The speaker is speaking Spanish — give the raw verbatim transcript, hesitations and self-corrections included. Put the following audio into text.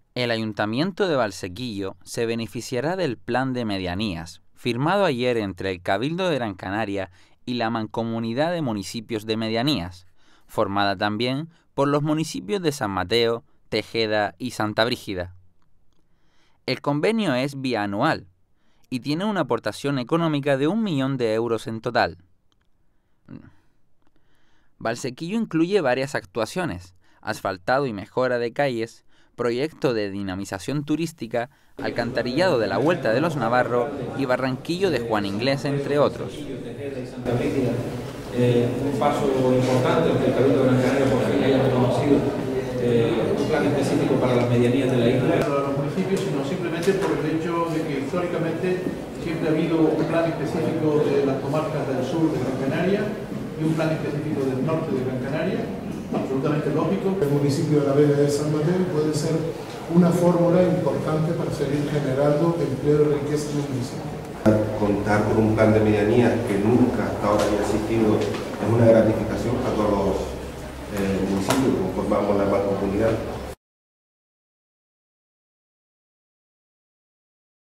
El Ayuntamiento de Valsequillo se beneficiará del Plan de Medianías, firmado ayer entre el Cabildo de Gran Canaria y la Mancomunidad de Municipios de Medianías, formada también por los municipios de San Mateo, Tejeda y Santa Brígida. El convenio es bianual y tiene una aportación económica de un millón de euros en total. Valsequillo incluye varias actuaciones: asfaltado y mejora de calles, proyecto de dinamización turística, alcantarillado de la Huerta de los Navarro y Barranquillo de Juan Inglés, entre otros. Eh, un paso importante que el Cabildo de Gran Canaria por fin haya reconocido eh, un plan específico para las medianías de la isla. No para los municipios, sino simplemente por el hecho de que históricamente siempre ha habido un plan específico de las comarcas del sur de Gran Canaria y un plan específico del norte de Gran Canaria, absolutamente lógico. El municipio de la Vega de San Mateo puede ser una fórmula importante para seguir generando empleo y riqueza en el municipio. Contar con un plan de medianías que nunca hasta ahora haya existido es una gratificación para todos los eh, municipios que conformamos la mancomunidad.